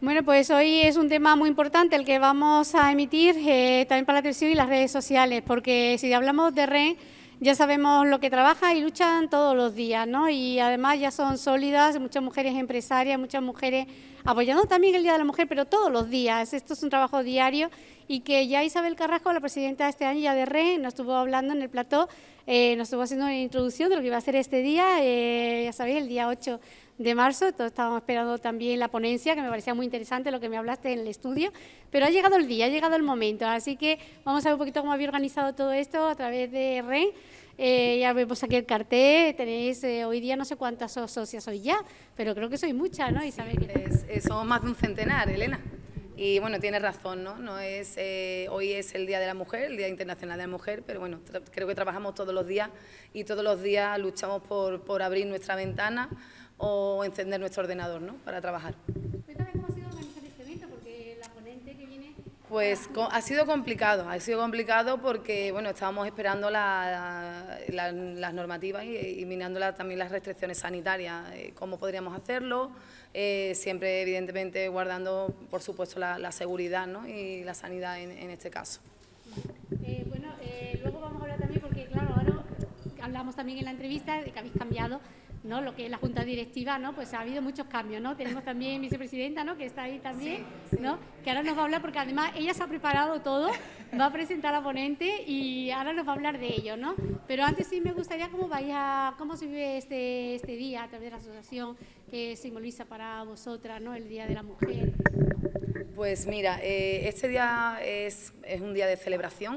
Bueno, pues hoy es un tema muy importante el que vamos a emitir también para la televisión y las redes sociales, porque si hablamos de REN, ya sabemos lo que trabaja y luchan todos los días, ¿no? Y además ya son sólidas, muchas mujeres empresarias, muchas mujeres apoyando también el Día de la Mujer, pero todos los días. Esto es un trabajo diario y que ya Isabel Carrasco, la presidenta de este año ya de REN, nos estuvo hablando en el plató, nos estuvo haciendo una introducción de lo que iba a ser este día, ya sabéis, el día 8 de marzo, todos estábamos esperando también la ponencia, que me parecía muy interesante lo que me hablaste en el estudio, pero ha llegado el día, ha llegado el momento, así que vamos a ver un poquito cómo había organizado todo esto a través de REN. Ya vemos aquí el cartel, tenéis hoy día no sé cuántas socias sois ya, pero creo que sois muchas, ¿no? Isabel, somos más de un centenar, Elena. Y bueno, tienes razón, ¿no? Hoy es el Día de la Mujer, el Día Internacional de la Mujer, pero bueno, creo que trabajamos todos los días y todos los días luchamos por abrir nuestra ventana o encender nuestro ordenador, ¿no? Para trabajar. Cuéntame cómo ha sido organizar este evento, porque la ponente que viene... Pues ha sido complicado porque bueno, estábamos esperando las normativas y mirando también las restricciones sanitarias, cómo podríamos hacerlo, siempre evidentemente guardando por supuesto la seguridad, ¿no? Y la sanidad en este caso. Luego vamos a hablar también porque claro, ahora hablamos también en la entrevista de que habéis cambiado, ¿no? Lo que es la Junta Directiva, ¿no? Pues ha habido muchos cambios, ¿no? Tenemos también vicepresidenta, ¿no? Que está ahí también, sí. ¿No? Que ahora nos va a hablar porque además ella se ha preparado todo, va a presentar a la ponente y ahora nos va a hablar de ello, ¿no? Pero antes sí me gustaría cómo se vive este día a través de la asociación que simboliza para vosotras, ¿no? El Día de la Mujer. Pues mira, este día es un día de celebración,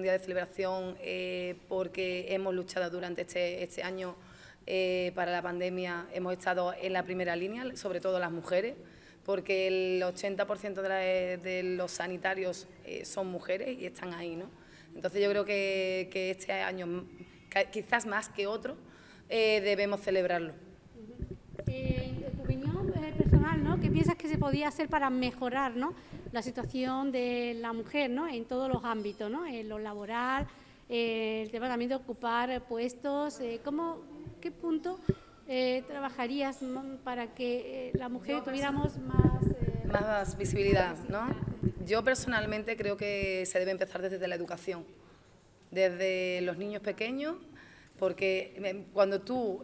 porque hemos luchado durante este año para la pandemia, hemos estado en la primera línea, sobre todo las mujeres, porque el 80% de los sanitarios son mujeres y están ahí, ¿no? Entonces yo creo que este año, quizás más que otro, debemos celebrarlo. En tu opinión personal, ¿no? ¿Qué piensas que se podía hacer para mejorar, ¿no? La situación de la mujer, ¿no? En todos los ámbitos, ¿no? En lo laboral, el tema también de ocupar puestos, ¿qué punto trabajarías para que la mujer tuviéramos más visibilidad, ¿no? Yo personalmente creo que se debe empezar desde la educación, desde los niños pequeños, porque cuando tú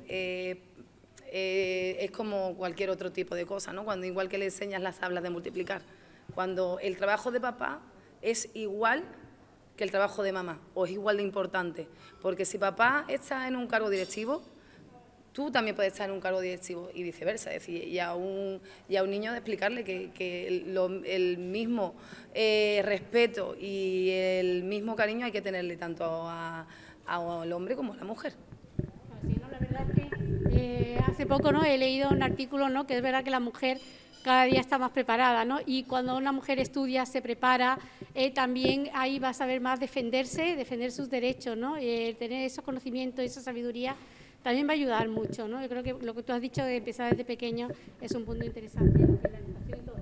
es como cualquier otro tipo de cosa, ¿no? Cuando igual que le enseñas las tablas de multiplicar, cuando el trabajo de papá es igual que el trabajo de mamá, o es igual de importante, porque si papá está en un cargo directivo, tú también puedes estar en un cargo directivo y viceversa, es decir, y a un niño de explicarle que el mismo respeto y el mismo cariño hay que tenerle tanto al hombre como a la mujer. Sí, no, la verdad es que hace poco, ¿no? He leído un artículo, ¿no? Que es verdad que la mujer cada día está más preparada, ¿no? Y cuando una mujer estudia, se prepara, también ahí va a saber más defender sus derechos, ¿no? Tener esos conocimientos, esa sabiduría, también va a ayudar mucho, ¿no? Yo creo que lo que tú has dicho de empezar desde pequeño es un punto interesante, ¿no? Que la educación y todo.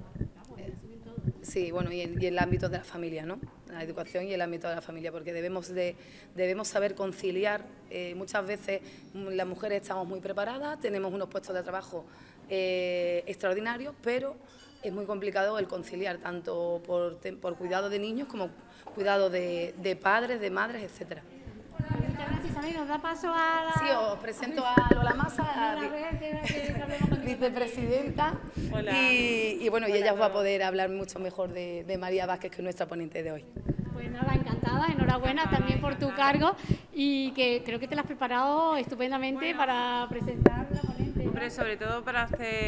Sí, bueno, y el ámbito de la familia, ¿no? La educación y el ámbito de la familia, porque debemos saber conciliar. Muchas veces las mujeres estamos muy preparadas, tenemos unos puestos de trabajo extraordinarios, pero es muy complicado el conciliar, tanto por cuidado de niños como cuidado de padres, de madres, etcétera. Muchas gracias, Isabel. Nos da paso a la... Sí, os presento a Lola Massa, vicepresidenta. Hola. Y bueno, y ella os va a poder hablar mucho mejor de María Vázquez, que es nuestra ponente de hoy. Pues nada, encantada, enhorabuena también por tu cargo y que creo que te lo has preparado estupendamente para presentar la ponente, ¿no? Hombre, sobre todo para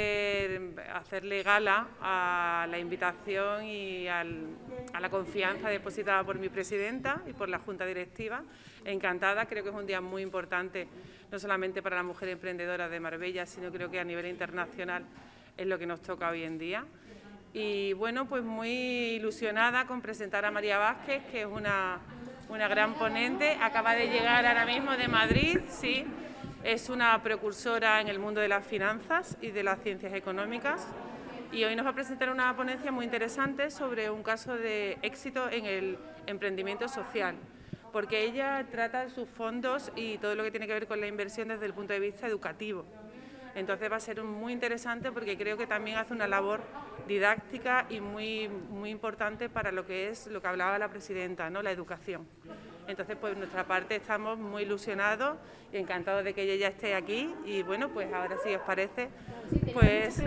hacerle gala a la invitación y a la confianza depositada por mi presidenta y por la Junta Directiva. Encantada, creo que es un día muy importante, no solamente para la mujer emprendedora de Marbella, sino creo que a nivel internacional es lo que nos toca hoy en día. Y bueno, pues muy ilusionada con presentar a María Vázquez, que es una gran ponente, acaba de llegar ahora mismo de Madrid, sí, es una precursora en el mundo de las finanzas y de las ciencias económicas y hoy nos va a presentar una ponencia muy interesante sobre un caso de éxito en el emprendimiento social, porque ella trata sus fondos y todo lo que tiene que ver con la inversión desde el punto de vista educativo. Entonces va a ser muy interesante porque creo que también hace una labor didáctica y muy importante para lo que es lo que hablaba la presidenta, ¿no? La educación. Entonces, pues, por nuestra parte estamos muy ilusionados y encantados de que ella ya esté aquí. Y bueno, pues ahora, si os parece, pues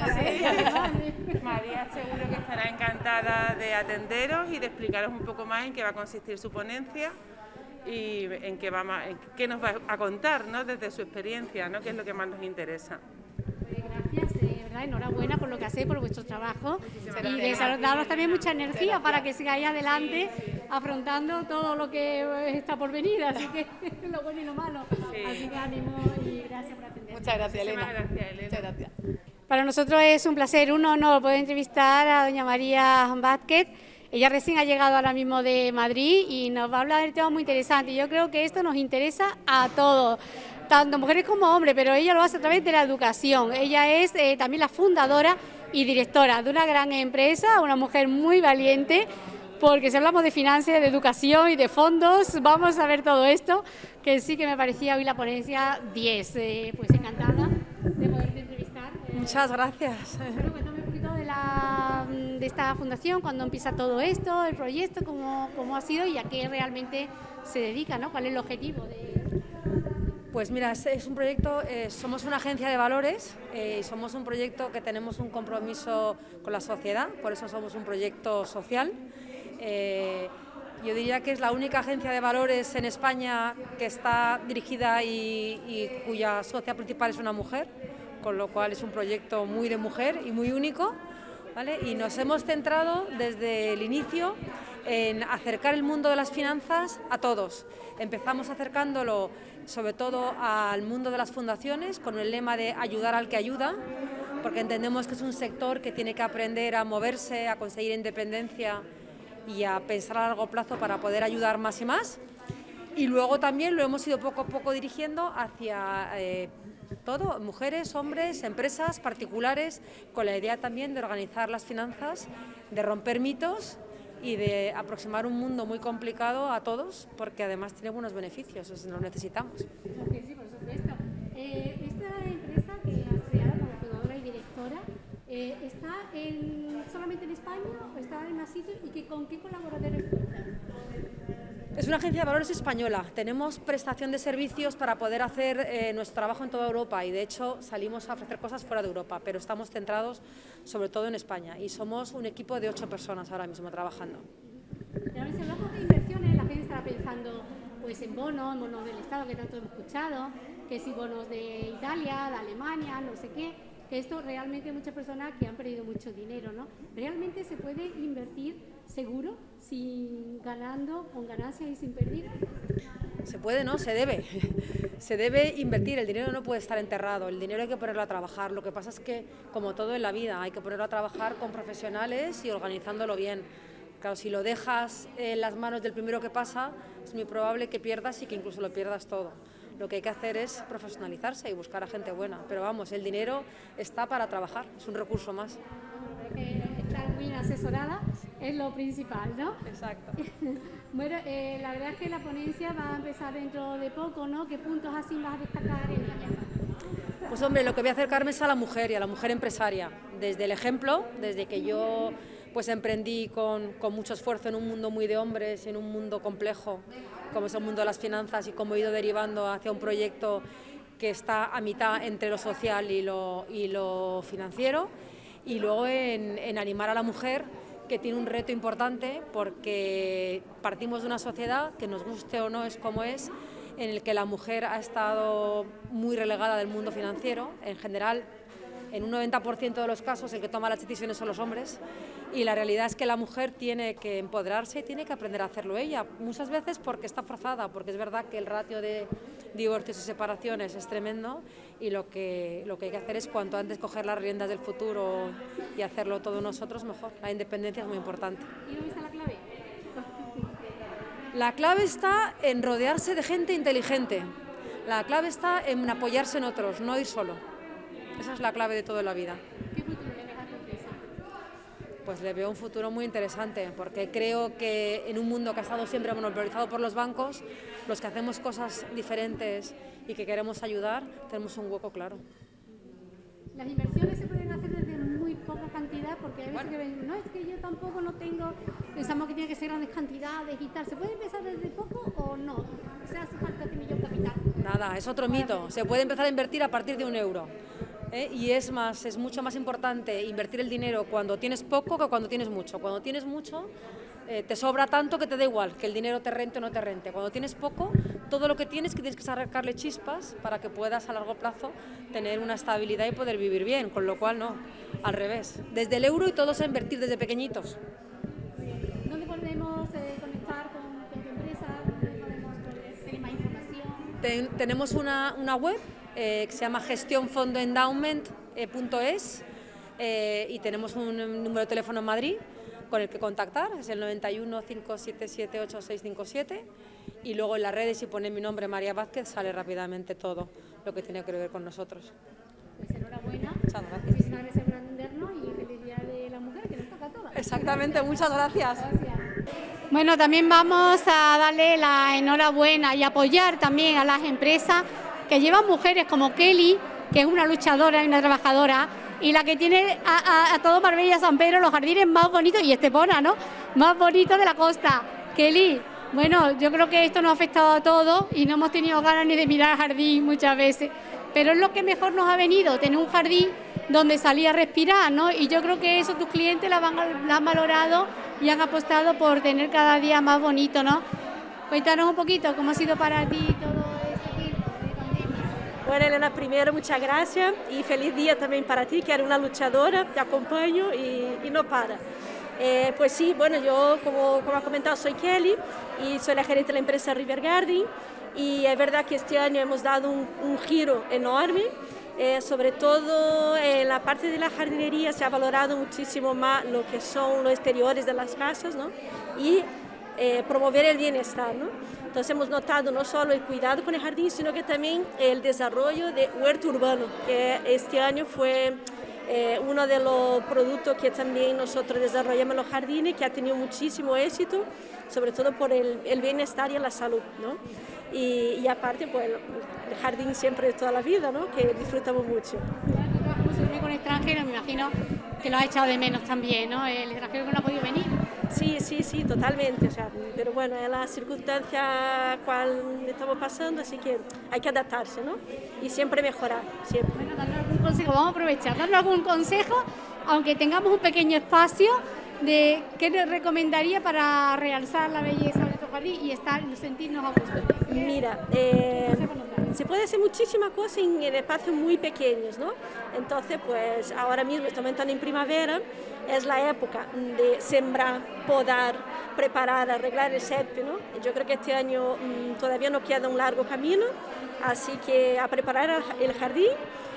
María seguro que estará encantada de atenderos y de explicaros un poco más en qué va a consistir su ponencia y en qué nos va a contar, ¿no? Desde su experiencia, ¿no? Que es lo que más nos interesa. Gracias, de verdad, enhorabuena por lo que hacéis, por vuestro trabajo y daros también mucha energía para que sigáis adelante afrontando todo lo que está por venir, así que lo bueno y lo malo. Sí. Así que ánimo y gracias por atender. Muchas gracias, Elena. Gracias, Elena. Muchas gracias. Para nosotros es un placer, un honor poder entrevistar a doña María Vázquez. Ella recién ha llegado ahora mismo de Madrid y nos va a hablar de temas muy interesantes. Yo creo que esto nos interesa a todos, tanto mujeres como hombres, pero ella lo hace a través de la educación. Ella es también la fundadora y directora de una gran empresa, una mujer muy valiente, porque si hablamos de finanzas, de educación y de fondos, vamos a ver todo esto, que sí que me parecía hoy la ponencia 10. Pues encantada de poderte entrevistar. Muchas gracias. Bueno, cuéntame un poquito de esta fundación, cuándo empieza todo esto, el proyecto, cómo ha sido y a qué realmente se dedica, ¿no? ¿Cuál es el objetivo de...? Pues mira, es un proyecto, somos una agencia de valores y somos un proyecto que tenemos un compromiso con la sociedad, por eso somos un proyecto social. Yo diría que es la única agencia de valores en España que está dirigida y cuya socia principal es una mujer, con lo cual es un proyecto muy de mujer y muy único, ¿vale? Y nos hemos centrado desde el inicio en acercar el mundo de las finanzas a todos. Empezamos acercándolo sobre todo al mundo de las fundaciones con el lema de ayudar al que ayuda, porque entendemos que es un sector que tiene que aprender a moverse, a conseguir independencia y a pensar a largo plazo para poder ayudar más y más. Y luego también lo hemos ido poco a poco dirigiendo hacia todo, mujeres, hombres, empresas, particulares, con la idea también de organizar las finanzas, de romper mitos y de aproximar un mundo muy complicado a todos, porque además tiene buenos beneficios, los necesitamos. Sí, por supuesto. Esta empresa que has creado como fundadora y directora, ¿está solamente en España o está en más sitios y con qué colaboradores cuentan? Es una agencia de valores española. Tenemos prestación de servicios para poder hacer nuestro trabajo en toda Europa y de hecho salimos a ofrecer cosas fuera de Europa, pero estamos centrados sobre todo en España y somos un equipo de 8 personas ahora mismo trabajando. Si hablamos de inversiones, la gente estará pensando pues en bonos del Estado que tanto hemos escuchado, que si bonos de Italia, de Alemania, no sé qué, que esto realmente hay muchas personas que han perdido mucho dinero, ¿no? ¿Realmente se puede invertir seguro, ganando, con ganancias y sin pérdida? Se puede, ¿no? Se debe. Se debe invertir, el dinero no puede estar enterrado, el dinero hay que ponerlo a trabajar. Lo que pasa es que, como todo en la vida, hay que ponerlo a trabajar con profesionales y organizándolo bien. Claro, si lo dejas en las manos del primero que pasa, es muy probable que pierdas y que incluso lo pierdas todo. Lo que hay que hacer es profesionalizarse y buscar a gente buena. Pero vamos, el dinero está para trabajar, es un recurso más. Estar muy asesorada es lo principal, ¿no? Exacto. Bueno, la verdad es que la ponencia va a empezar dentro de poco, ¿no? ¿Qué puntos así vas a destacar en ella? Pues hombre, lo que voy a acercarme es a la mujer y a la mujer empresaria. Desde el ejemplo, desde que yo pues emprendí con mucho esfuerzo en un mundo muy de hombres, en un mundo complejo, como es el mundo de las finanzas, y cómo he ido derivando hacia un proyecto que está a mitad entre lo social y lo financiero, y luego en animar a la mujer, que tiene un reto importante porque partimos de una sociedad que, nos guste o no, es como es, en el que la mujer ha estado muy relegada del mundo financiero. En general, en un 90% de los casos el que toma las decisiones son los hombres, y la realidad es que la mujer tiene que empoderarse y tiene que aprender a hacerlo ella, muchas veces porque está forzada, porque es verdad que el ratio de divorcios y separaciones es tremendo, y lo que hay que hacer es cuanto antes coger las riendas del futuro y hacerlo todos nosotros mejor. La independencia es muy importante. ¿Y dónde está la clave? La clave está en rodearse de gente inteligente. La clave está en apoyarse en otros, no ir solo. Esa es la clave de toda la vida. ¿Qué futuro le ves a tu empresa? Pues le veo un futuro muy interesante, porque creo que en un mundo que ha estado siempre monopolizado por los bancos, los que hacemos cosas diferentes y que queremos ayudar, tenemos un hueco claro. Las inversiones se pueden hacer desde muy poca cantidad, porque hay veces que ven, no, es que yo tampoco no tengo, pensamos que tiene que ser grandes cantidades y tal. ¿Se puede empezar desde poco o no? O sea, hace falta que yo capital. Nada, es otro mito. Se puede empezar a invertir a partir de €1. Y es mucho más importante invertir el dinero cuando tienes poco que cuando tienes mucho. Cuando tienes mucho, te sobra tanto que te da igual que el dinero te rente o no te rente. Cuando tienes poco, todo lo que tienes que sacarle chispas para que puedas a largo plazo tener una estabilidad y poder vivir bien, con lo cual no, al revés. Desde el euro y todos a invertir desde pequeñitos. ¿Dónde podemos conectar con tu empresa? ¿Dónde podemos tener más información? Tenemos una web que se llama gestionfondoendowment.es y tenemos un número de teléfono en Madrid con el que contactar, es el 91 577 8657, y luego en las redes, si ponen mi nombre, María Vázquez, sale rápidamente todo lo que tiene que ver con nosotros. Pues enhorabuena. Muchas gracias. Muchísimas gracias por atendernos y feliz Día de la Mujer, que nos toca a todas. Exactamente, muchas gracias. Bueno, también vamos a darle la enhorabuena y apoyar también a las empresas que llevan mujeres como Kelly, que es una luchadora y una trabajadora, y la que tiene a todo Marbella, San Pedro, los jardines más bonitos, y Estepona, ¿no?, más bonitos de la costa. Kelly, bueno, yo creo que esto nos ha afectado a todos y no hemos tenido ganas ni de mirar al jardín muchas veces, pero es lo que mejor nos ha venido, tener un jardín donde salir a respirar, ¿no? Y yo creo que eso tus clientes la han valorado y han apostado por tener cada día más bonito, ¿no? Cuéntanos un poquito cómo ha sido para ti todo este tiempo de pandemia. Bueno, Elena, primero muchas gracias y feliz día también para ti, que eres una luchadora, te acompaño y no para. Pues sí, bueno, yo como has comentado soy Kelly y soy la gerente de la empresa River Garden, y es verdad que este año hemos dado un giro enorme, sobre todo en la parte de la jardinería se ha valorado muchísimo más lo que son los exteriores de las casas, ¿no? Y promover el bienestar, ¿no? Entonces hemos notado no solo el cuidado con el jardín, sino que también el desarrollo de huerto urbano, que este año fue uno de los productos que también nosotros desarrollamos en los jardines, que ha tenido muchísimo éxito, sobre todo por el bienestar y la salud, ¿no? Y aparte, pues el jardín siempre de toda la vida, ¿no?, que disfrutamos mucho. Como con extranjeros, me imagino que lo has echado de menos también, ¿no?, el extranjero que no ha podido venir. Sí, totalmente, o sea, pero bueno, es la circunstancia cual estamos pasando, así que hay que adaptarse, ¿no? Y siempre mejorar, siempre. Bueno, darnos algún consejo, vamos a aprovechar, darnos algún consejo, aunque tengamos un pequeño espacio, de qué nos recomendaría para realzar la belleza de nuestro jardín y sentirnos a gusto. Mira, se puede hacer muchísimas cosas en espacios muy pequeños, ¿no? Entonces, pues ahora mismo estamos entrando en primavera, es la época de sembrar, podar, preparar, arreglar el césped, ¿no? Yo creo que este año todavía nos queda un largo camino, así que a preparar el jardín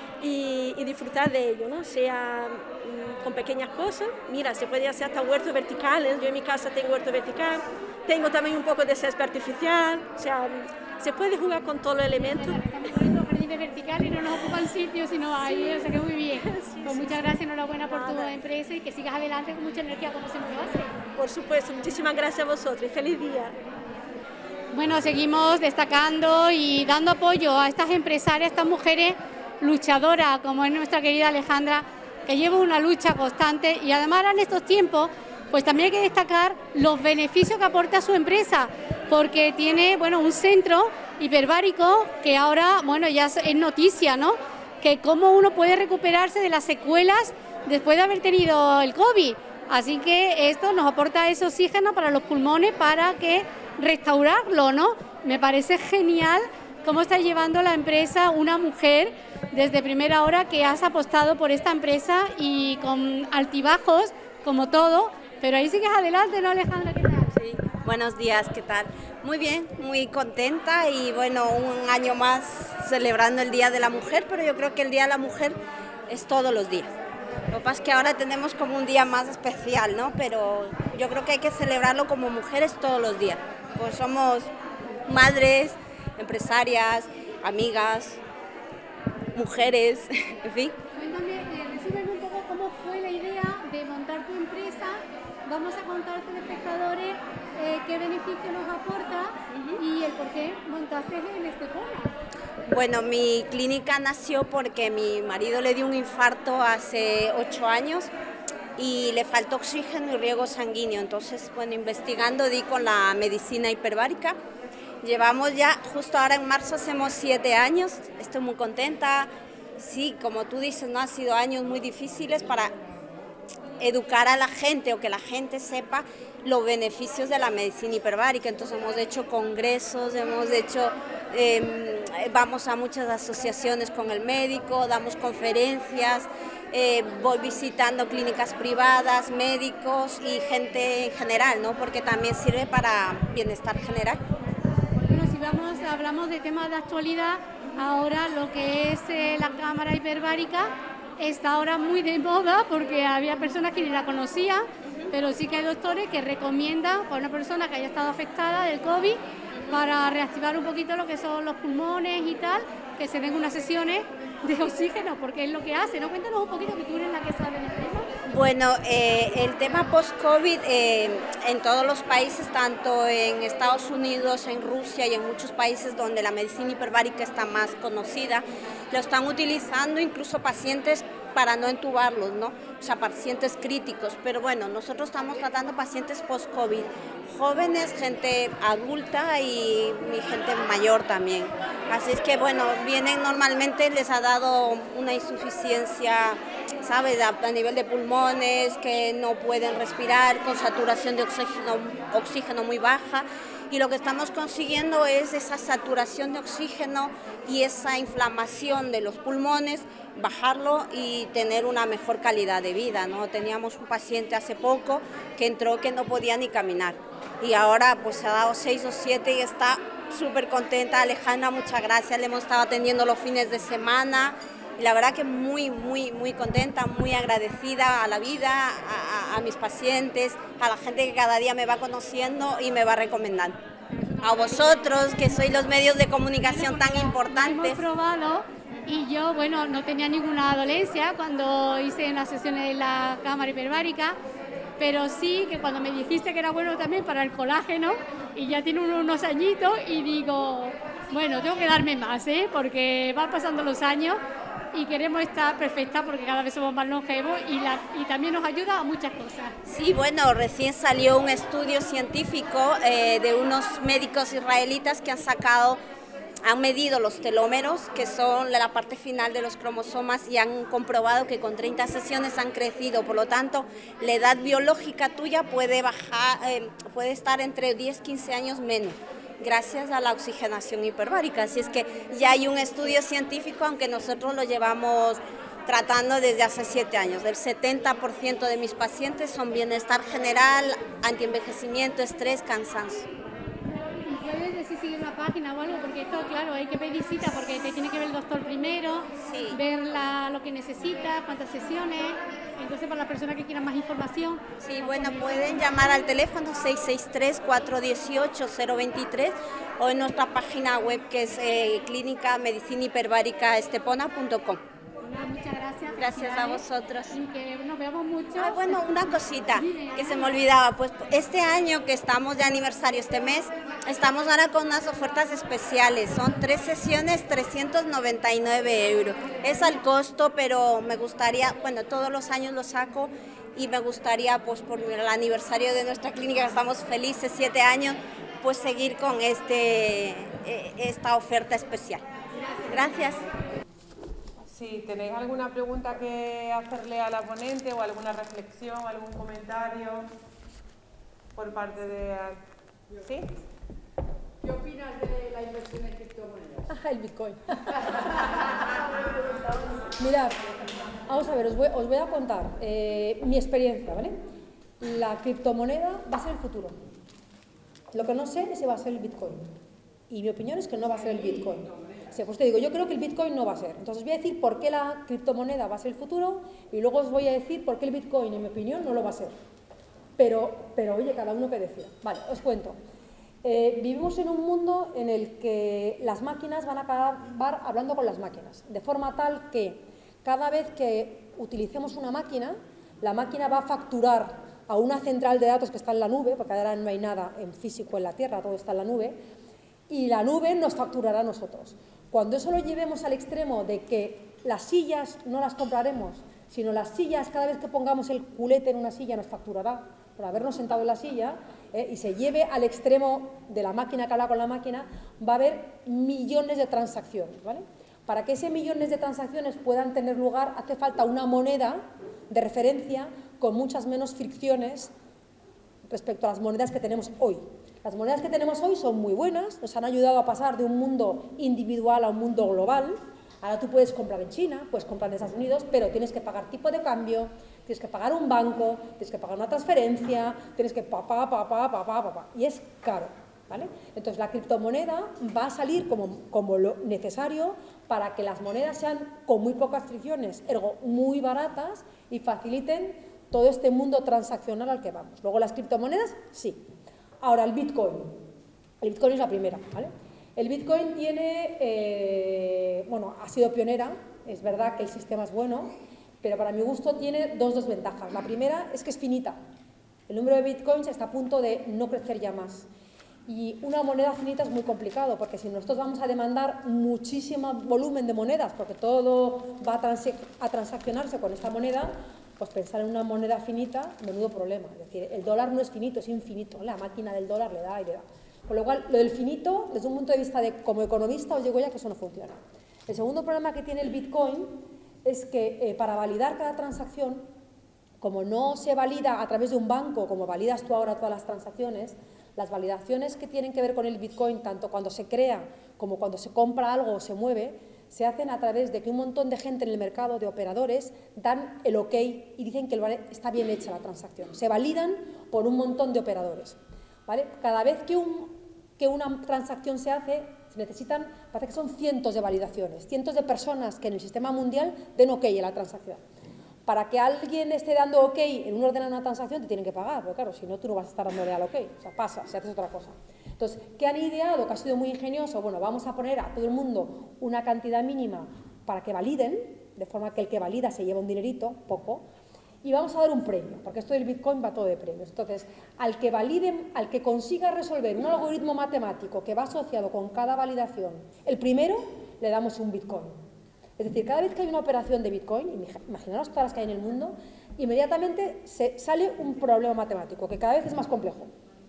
y disfrutar de ello, ¿no? Sea con pequeñas cosas. Mira, se puede hacer hasta huertos verticales. Yo en mi casa tengo huerto vertical, tengo también un poco de césped artificial, o sea, se puede jugar con todos los elementos. Los jardines verticales no nos ocupan sitios, sino ahí, o sea que muy bien. Pues muchas gracias, enhorabuena por tu empresa y que sigas adelante con mucha energía como siempre lo haces. Por supuesto, muchísimas gracias a vosotros y feliz día. Bueno, seguimos destacando y dando apoyo a estas empresarias, a estas mujeres luchadoras, como es nuestra querida Alejandra, que lleva una lucha constante, y además en estos tiempos pues también hay que destacar los beneficios que aporta su empresa, porque tiene, bueno, un centro hiperbárico que ahora, bueno, ya es noticia, ¿no?, que cómo uno puede recuperarse de las secuelas después de haber tenido el COVID. Así que esto nos aporta ese oxígeno para los pulmones, para que restaurarlo, ¿no? Me parece genial cómo está llevando la empresa una mujer desde primera hora, que has apostado por esta empresa y con altibajos, como todo, pero ahí sigues adelante, ¿no, Alejandra? ¿Qué tal? Sí, buenos días, ¿qué tal? Muy bien, muy contenta y bueno, un año más celebrando el Día de la Mujer, pero yo creo que el Día de la Mujer es todos los días. Lo que pasa es que ahora tenemos como un día más especial, ¿no? Pero yo creo que hay que celebrarlo como mujeres todos los días. Pues somos madres, empresarias, amigas, mujeres, en fin. Cuéntame, resúmeme un poco cómo fue la idea de montar tu empresa. Vamos a contar a los espectadores qué beneficio nos aporta y el por qué montaste en Estepona. Bueno, mi clínica nació porque mi marido le dio un infarto hace 8 años y le faltó oxígeno y riego sanguíneo. Entonces, bueno, investigando di con la medicina hiperbárica. Llevamos ya, justo ahora en marzo hacemos 7 años, estoy muy contenta. Sí, como tú dices, ¿no? Han sido años muy difíciles para educar a la gente o que la gente sepa los beneficios de la medicina hiperbárica. Entonces hemos hecho congresos, vamos a muchas asociaciones con el médico, damos conferencias, voy visitando clínicas privadas, médicos y gente en general, ¿no? Porque también sirve para bienestar general. Bueno, si hablamos de temas de actualidad, ahora lo que es la cámara hiperbárica está ahora muy de moda porque había personas que ni la conocían, pero sí que hay doctores que recomiendan a una persona que haya estado afectada del COVID para reactivar un poquito lo que son los pulmones y tal, que se den unas sesiones de oxígeno, porque es lo que hace, ¿no? Cuéntanos un poquito, que tú eres la que sabe del tema. Bueno, el tema post-COVID en todos los países, tanto en Estados Unidos, en Rusia y en muchos países donde la medicina hiperbárica está más conocida, lo están utilizando incluso pacientes para no entubarlos, ¿no? O sea, pacientes críticos. Pero bueno, nosotros estamos tratando pacientes post-COVID, jóvenes, gente adulta y gente mayor también. Así es que bueno, vienen normalmente, les ha dado una insuficiencia, ¿sabes? A nivel de pulmones, que no pueden respirar, con saturación de oxígeno muy baja. Y lo que estamos consiguiendo es esa saturación de oxígeno y esa inflamación de los pulmones, bajarlo y tener una mejor calidad de vida, ¿no? Teníamos un paciente hace poco que entró que no podía ni caminar y ahora pues se ha dado 6 o 7 y está súper contenta. Alejandra, muchas gracias, le hemos estado atendiendo los fines de semana y la verdad que muy contenta, muy agradecida a la vida, a mis pacientes, a la gente que cada día me va conociendo y me va recomendando. A vosotros, que sois los medios de comunicación tan importantes. Hemos probado y yo, bueno, no tenía ninguna dolencia cuando hice las sesiones de la cámara hiperbárica, pero sí que cuando me dijiste que era bueno también para el colágeno, y ya tiene unos añitos, y digo, bueno, tengo que darme más, porque van pasando los años y queremos estar perfectas porque cada vez somos más longevos y también nos ayuda a muchas cosas. Sí, bueno, recién salió un estudio científico de unos médicos israelitas que han medido los telómeros, que son la parte final de los cromosomas, y han comprobado que con 30 sesiones han crecido. Por lo tanto, la edad biológica tuya puede bajar, puede estar entre 10 y 15 años menos, gracias a la oxigenación hiperbárica. Así es que ya hay un estudio científico, aunque nosotros lo llevamos tratando desde hace 7 años. El 70% de mis pacientes son bienestar general, antienvejecimiento, estrés, cansancio. ¿Puedes decir si sigue una página o algo? Porque esto, claro, hay que pedir cita porque te tiene que ver el doctor primero, sí, ver lo que necesita, cuántas sesiones. Entonces, para las personas que quieran más información. Sí, bueno, pueden llamar al teléfono 663-418-023 o en nuestra página web, que es Clínica Medicina Hiperbárica Estepona.com. Muchas gracias. Gracias a vosotros. Y que nos veamos mucho. Ah, bueno, una cosita que se me olvidaba, pues este año que estamos de aniversario, este mes, estamos ahora con unas ofertas especiales. Son 3 sesiones, 399 euros. Es al costo, pero me gustaría, bueno, todos los años lo saco y me gustaría, pues por el aniversario de nuestra clínica, que estamos felices, 7 años, pues seguir con esta oferta especial. Gracias. Si tenéis alguna pregunta que hacerle a la ponente o alguna reflexión, algún comentario por parte de... ¿Sí? ¿Qué opinas de la inversión en criptomonedas? El Bitcoin. Mirad, vamos a ver, os voy a contar mi experiencia, ¿vale? La criptomoneda va a ser el futuro. Lo que no sé es si va a ser el Bitcoin. Y mi opinión es que no va a ser el Bitcoin. O sea, pues te digo, yo creo que el Bitcoin no va a ser. Entonces voy a decir por qué la criptomoneda va a ser el futuro y luego os voy a decir por qué el Bitcoin, en mi opinión, no lo va a ser. Pero oye, cada uno que decida. Vale, os cuento. Vivimos en un mundo en el que las máquinas van a acabar hablando con las máquinas, de forma tal que cada vez que utilicemos una máquina, la máquina va a facturar a una central de datos que está en la nube, porque ahora no hay nada en físico en la Tierra, todo está en la nube, y la nube nos facturará a nosotros. Cuando eso lo llevemos al extremo de que las sillas no las compraremos, sino las sillas, cada vez que pongamos el culete en una silla nos facturará por habernos sentado en la silla, y se lleve al extremo de la máquina que habla con la máquina, va a haber millones de transacciones, ¿vale? Para que ese millones de transacciones puedan tener lugar, hace falta una moneda de referencia con muchas menos fricciones respecto a las monedas que tenemos hoy. Las monedas que tenemos hoy son muy buenas, nos han ayudado a pasar de un mundo individual a un mundo global. Ahora tú puedes comprar en China, puedes comprar en Estados Unidos, pero tienes que pagar tipo de cambio, tienes que pagar un banco, tienes que pagar una transferencia, tienes que y es caro, ¿vale? Entonces la criptomoneda va a salir como lo necesario para que las monedas sean con muy pocas fricciones, ergo muy baratas y faciliten todo este mundo transaccional al que vamos. Luego las criptomonedas, sí. Ahora el Bitcoin. El Bitcoin es la primera, ¿vale? El Bitcoin tiene, bueno, ha sido pionera, es verdad que el sistema es bueno, pero para mi gusto tiene dos desventajas. La primera es que es finita. El número de Bitcoins está a punto de no crecer ya más. Y una moneda finita es muy complicado, porque si nosotros vamos a demandar muchísimo volumen de monedas, porque todo va a transaccionarse con esta moneda, pues pensar en una moneda finita, menudo problema. Es decir, el dólar no es finito, es infinito. La máquina del dólar le da y le da. Con lo cual, lo del finito, desde un punto de vista como economista, os digo ya que eso no funciona. El segundo problema que tiene el Bitcoin es que para validar cada transacción, como no se valida a través de un banco, como validas tú ahora todas las transacciones, las validaciones que tienen que ver con el Bitcoin, tanto cuando se crea como cuando se compra algo o se mueve, se hacen a través de que un montón de gente en el mercado, de operadores, dan el ok y dicen que está bien hecha la transacción. Se validan por un montón de operadores, ¿vale? Cada vez que una transacción se hace, se necesitan, parece que son cientos de validaciones, cientos de personas que en el sistema mundial den ok a la transacción. Para que alguien esté dando ok en un ordenador de una transacción, te tienen que pagar, pero claro, si no, tú no vas a estar dándole al ok, o sea, pasa, si haces otra cosa. Entonces, ¿qué han ideado? Que ha sido muy ingenioso. Bueno, vamos a poner a todo el mundo una cantidad mínima para que validen, de forma que el que valida se lleva un dinerito, poco, y vamos a dar un premio, porque esto del Bitcoin va todo de premios. Entonces, al que valide, al que consiga resolver un algoritmo matemático que va asociado con cada validación, el primero, le damos un Bitcoin. Es decir, cada vez que hay una operación de Bitcoin, imaginaros todas las que hay en el mundo, inmediatamente sale un problema matemático, que cada vez es más complejo.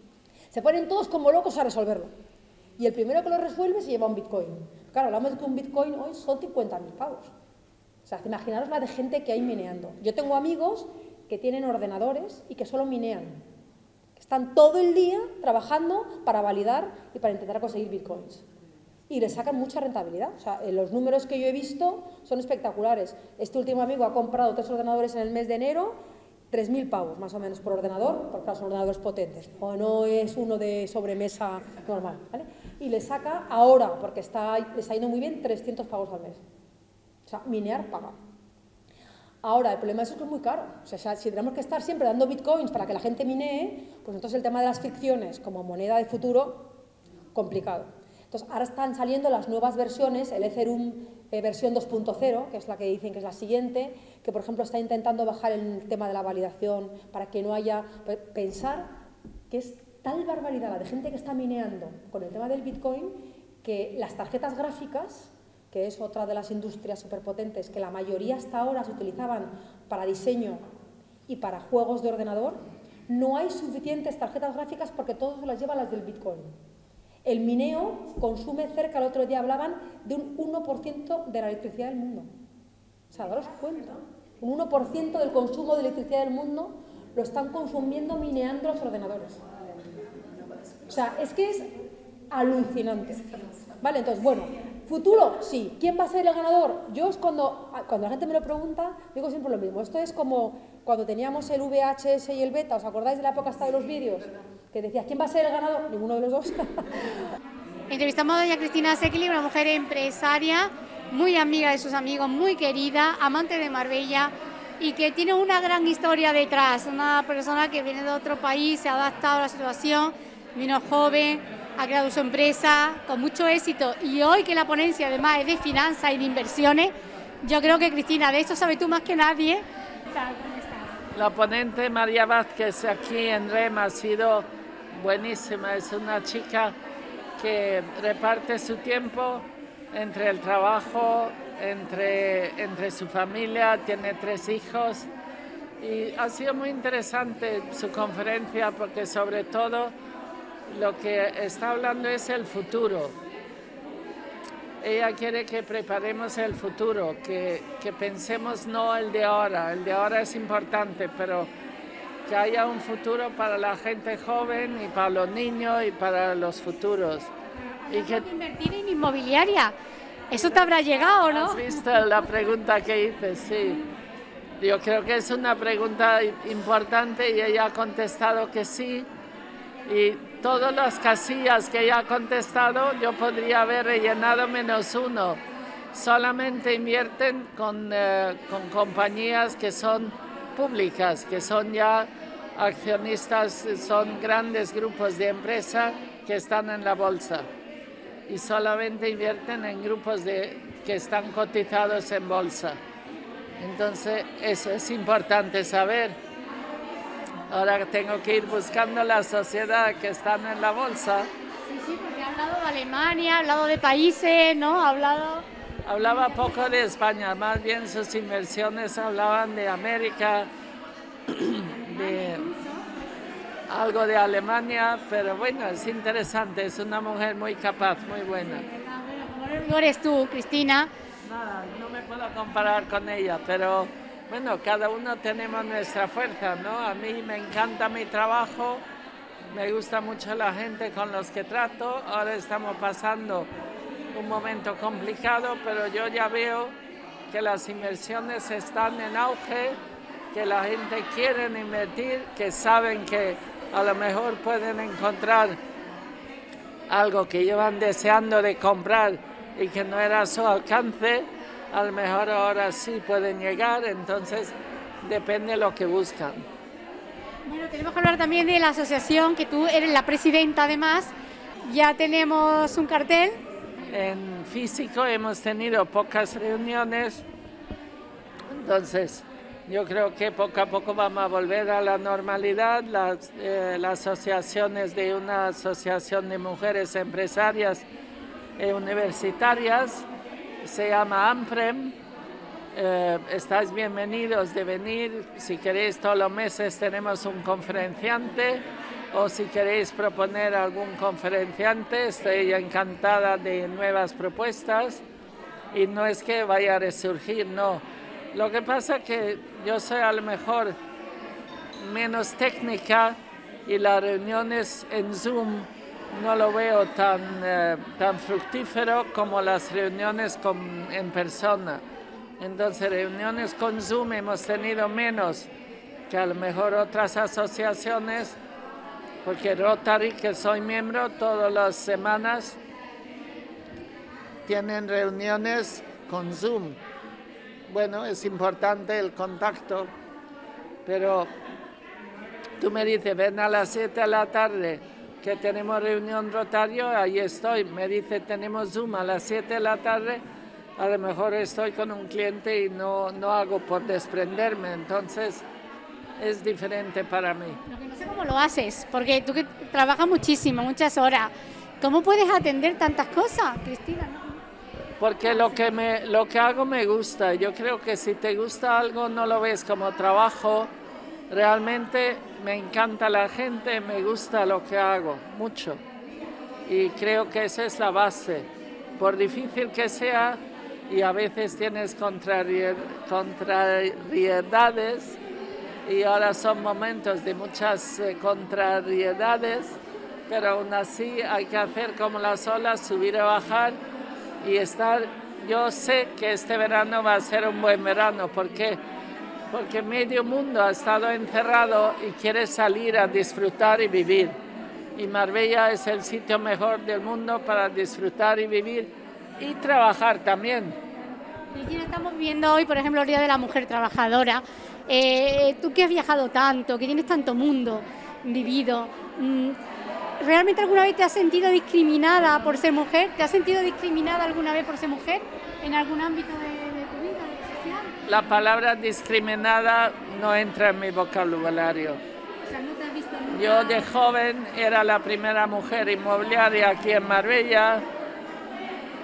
Se ponen todos como locos a resolverlo. Y el primero que lo resuelve se lleva un Bitcoin. Claro, hablamos de que un Bitcoin hoy son 50.000 pavos. O sea, imaginaros la de gente que hay mineando. Yo tengo amigos que tienen ordenadores y que solo minean. Que están todo el día trabajando para validar y para intentar conseguir Bitcoins. Y le sacan mucha rentabilidad. O sea, los números que yo he visto son espectaculares. Este último amigo ha comprado 3 ordenadores en el mes de enero, 3.000 pavos más o menos por ordenador, porque son ordenadores potentes, o no es uno de sobremesa normal, ¿vale? Y le saca ahora, porque le está yendo muy bien, 300 pavos al mes. O sea, minear paga. Ahora, el problema es que es muy caro. O sea, si tenemos que estar siempre dando bitcoins para que la gente minee, pues entonces el tema de las fricciones como moneda de futuro, complicado. Entonces, ahora están saliendo las nuevas versiones, el Ethereum versión 2.0, que es la que dicen que es la siguiente, que por ejemplo está intentando bajar el tema de la validación para que no haya... Pensar que es tal barbaridad la de gente que está mineando con el tema del Bitcoin que las tarjetas gráficas, que es otra de las industrias superpotentes, que la mayoría hasta ahora se utilizaban para diseño y para juegos de ordenador, no hay suficientes tarjetas gráficas porque todos se las llevan las del Bitcoin. El mineo consume cerca, el otro día hablaban, de un 1% de la electricidad del mundo. O sea, daros cuenta, un 1% del consumo de electricidad del mundo lo están consumiendo mineando los ordenadores. O sea, es que es alucinante. Vale, entonces, bueno, futuro, sí. ¿Quién va a ser el ganador? Yo es cuando la gente me lo pregunta, digo siempre lo mismo. Esto es como cuando teníamos el VHS y el beta, ¿os acordáis de la época hasta de los vídeos? Que decías, ¿quién va a ser el ganador? Ninguno de los dos. Entrevistamos a doña Cristina Secchi, una mujer empresaria, muy amiga de sus amigos, muy querida, amante de Marbella y que tiene una gran historia detrás. Una persona que viene de otro país, se ha adaptado a la situación, vino joven, ha creado su empresa con mucho éxito y hoy que la ponencia además es de finanzas y de inversiones, yo creo que Cristina, de eso sabes tú más que nadie. La ponente María Vázquez aquí en REM ha sido buenísima, es una chica que reparte su tiempo entre el trabajo, entre su familia, tiene 3 hijos. Y ha sido muy interesante su conferencia porque sobre todo lo que está hablando es el futuro. Ella quiere que preparemos el futuro, que pensemos no el de ahora es importante, pero que haya un futuro para la gente joven y para los niños y para los futuros. Y que invertir en inmobiliaria, eso te habrá llegado, ¿no? ¿Has visto la pregunta que hice? Sí. Yo creo que es una pregunta importante y ella ha contestado que sí. Y todas las casillas que ella ha contestado yo podría haber rellenado menos 1. Solamente invierten con compañías que son públicas, que son ya accionistas, son grandes grupos de empresas que están en la bolsa. Y solamente invierten en grupos que están cotizados en bolsa. Entonces, eso es importante saber. Ahora tengo que ir buscando la sociedad que están en la bolsa. Sí, porque ha hablado de Alemania, ha hablado de países, ¿no? Hablaba poco de España, más bien sus inversiones hablaban de América, de algo de Alemania, pero bueno, es interesante, es una mujer muy capaz, muy buena. ¿Cómo eres tú, Cristina? Nada, no me puedo comparar con ella, pero bueno, cada uno tenemos nuestra fuerza, ¿no? A mí me encanta mi trabajo, me gusta mucho la gente con los que trato, ahora estamos pasando un momento complicado, pero yo ya veo que las inversiones están en auge, que la gente quiere invertir, que saben que a lo mejor pueden encontrar algo que llevan deseando de comprar y que no era a su alcance, a lo mejor ahora sí pueden llegar, entonces depende de lo que buscan. Bueno, tenemos que hablar también de la asociación, que tú eres la presidenta además, ya tenemos un cartel. En físico hemos tenido pocas reuniones, entonces yo creo que poco a poco vamos a volver a la normalidad. Las asociaciones de una asociación de mujeres empresarias universitarias, se llama AMPREM, estáis bienvenidos de venir, si queréis todos los meses tenemos un conferenciante o si queréis proponer algún conferenciante, estoy encantada de nuevas propuestas y no es que vaya a resurgir, no. Lo que pasa es que yo soy a lo mejor menos técnica y las reuniones en Zoom no lo veo tan fructífero como las reuniones en persona. Entonces, reuniones con Zoom hemos tenido menos que a lo mejor otras asociaciones, porque Rotary, que soy miembro, todas las semanas tienen reuniones con Zoom. Bueno, es importante el contacto, pero tú me dices, ven a las 7 de la tarde, que tenemos reunión Rotario, ahí estoy. Me dice, tenemos Zoom a las 7 de la tarde, a lo mejor estoy con un cliente y no hago por desprenderme, entonces es diferente para mí. Lo que no sé cómo lo haces, porque tú que trabajas muchísimo, muchas horas, ¿cómo puedes atender tantas cosas, Cristina? Porque lo que hago me gusta. Yo creo que si te gusta algo no lo ves como trabajo. Realmente me encanta la gente, me gusta lo que hago, mucho. Y creo que esa es la base. Por difícil que sea, y a veces tienes contrariedades, y ahora son momentos de muchas contrariedades, pero aún así hay que hacer como las olas, subir y bajar, y estar. Yo sé que este verano va a ser un buen verano. ¿Por qué? Porque medio mundo ha estado encerrado y quiere salir a disfrutar y vivir. Y Marbella es el sitio mejor del mundo para disfrutar y vivir y trabajar también. Cristina, estamos viendo hoy, por ejemplo, el Día de la Mujer Trabajadora. Tú que has viajado tanto, que tienes tanto mundo vivido, ¿realmente alguna vez te has sentido discriminada por ser mujer? ¿Te has sentido discriminada alguna vez por ser mujer en algún ámbito de tu vida social? La palabra discriminada no entra en mi vocabulario. O sea, ¿no te has visto nunca? Yo de joven era la primera mujer inmobiliaria aquí en Marbella.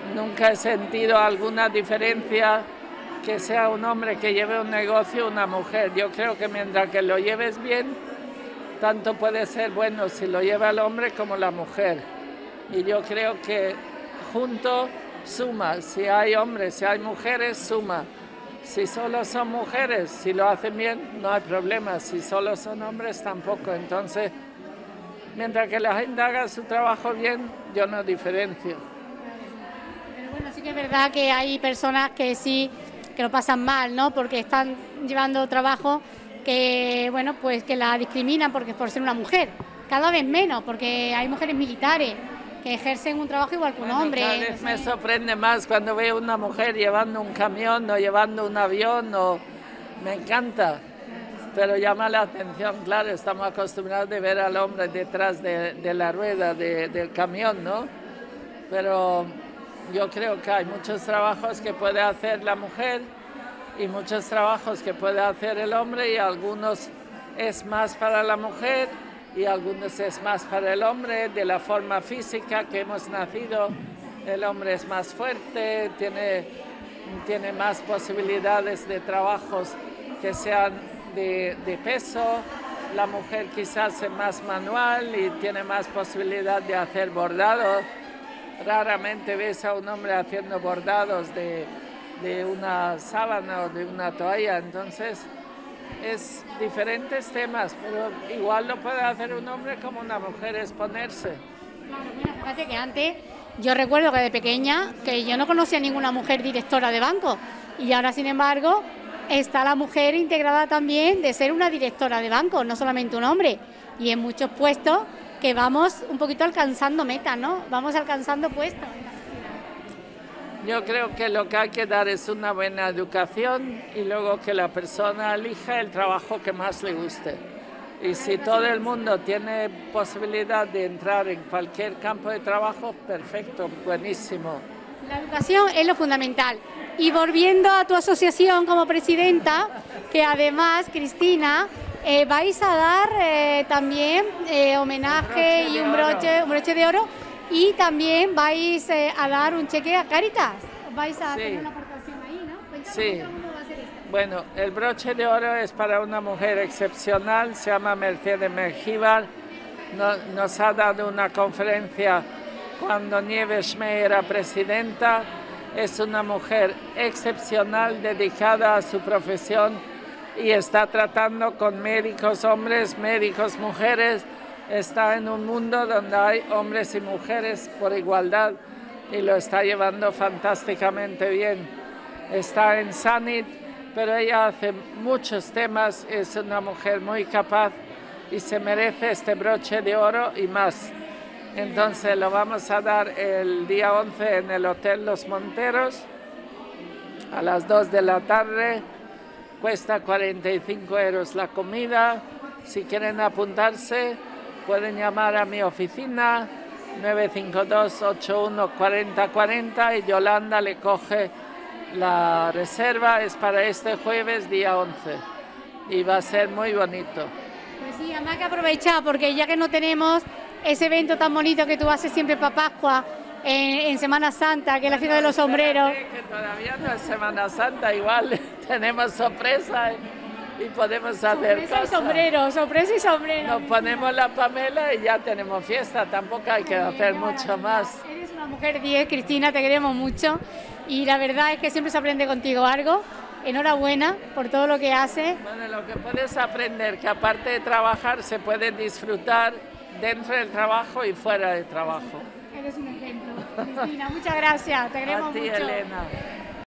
nunca he sentido alguna diferencia que sea un hombre que lleve un negocio o una mujer. Yo creo que mientras que lo lleves bien, tanto puede ser bueno si lo lleva el hombre como la mujer. Y yo creo que junto suma. Si hay hombres, si hay mujeres, suma. Si solo son mujeres, si lo hacen bien, no hay problema. Si solo son hombres, tampoco. Entonces, mientras que la gente haga su trabajo bien, yo no diferencio. Pero bueno, sí que es verdad que hay personas que sí, que lo pasan mal, ¿no? Porque están llevando trabajo que, bueno, pues que la discriminan porque por ser una mujer. Cada vez menos, porque hay mujeres militares que ejercen un trabajo igual que un hombre. Cada vez me sorprende más cuando veo una mujer llevando un camión o llevando un avión, me encanta, pero llama la atención, claro, estamos acostumbrados de ver al hombre detrás de la rueda del camión, ¿no? Pero yo creo que hay muchos trabajos que puede hacer la mujer y muchos trabajos que puede hacer el hombre, y algunos es más para la mujer y algunos es más para el hombre. De la forma física que hemos nacido, el hombre es más fuerte, tiene más posibilidades de trabajos que sean de peso. La mujer quizás es más manual y tiene más posibilidad de hacer bordados. Raramente ves a un hombre haciendo bordados de una sábana o de una toalla. Entonces, es diferentes temas, pero igual lo puede hacer un hombre como una mujer, exponerse. Claro, mira, fíjate que antes, yo recuerdo que de pequeña, que yo no conocía ninguna mujer directora de banco, y ahora, sin embargo, está la mujer integrada también de ser una directora de banco, no solamente un hombre, y en muchos puestos que vamos un poquito alcanzando metas, ¿no? Vamos alcanzando puestos. Yo creo que lo que hay que dar es una buena educación y luego que la persona elija el trabajo que más le guste. Y si todo el mundo tiene posibilidad de entrar en cualquier campo de trabajo, perfecto, buenísimo. La educación es lo fundamental. Y volviendo a tu asociación como presidenta, que además, Cristina, vais a dar también homenaje y un broche de oro. Y también vais a dar un cheque a Cáritas. Vais a hacer una aportación ahí, ¿no? Sí. ¿Cómo va a ser esto? Bueno, el broche de oro es para una mujer excepcional, se llama Mercedes Mengíbar. Nos ha dado una conferencia cuando Nieves Schme era presidenta. Es una mujer excepcional, dedicada a su profesión, y está tratando con médicos hombres, médicos mujeres. Está en un mundo donde hay hombres y mujeres por igualdad y lo está llevando fantásticamente bien. Está en Sanit, pero ella hace muchos temas, es una mujer muy capaz y se merece este broche de oro y más. Entonces lo vamos a dar el día 11 en el Hotel Los Monteros a las 2 de la tarde. Cuesta 45 € la comida. Si quieren apuntarse, pueden llamar a mi oficina 952-81-4040 y Yolanda le coge la reserva. Es para este jueves, día 11, y va a ser muy bonito. Pues sí, además que aprovechar, porque ya que no tenemos ese evento tan bonito que tú haces siempre para Pascua, en Semana Santa, que es la fiesta de los sombreros. Que todavía no es Semana Santa, igual tenemos sorpresa y podemos hacer cosas. Sorpresa y sombrero. Nos ponemos la Pamela y ya tenemos fiesta, tampoco hay que hacer mucho más. Eres una mujer 10, Cristina, te queremos mucho y la verdad es que siempre se aprende contigo algo. Enhorabuena por todo lo que haces. Bueno, lo que puedes aprender, que aparte de trabajar se puede disfrutar dentro del trabajo y fuera del trabajo. Eres un ejemplo. Cristina, muchas gracias, te queremos mucho. A ti, mucho. Elena.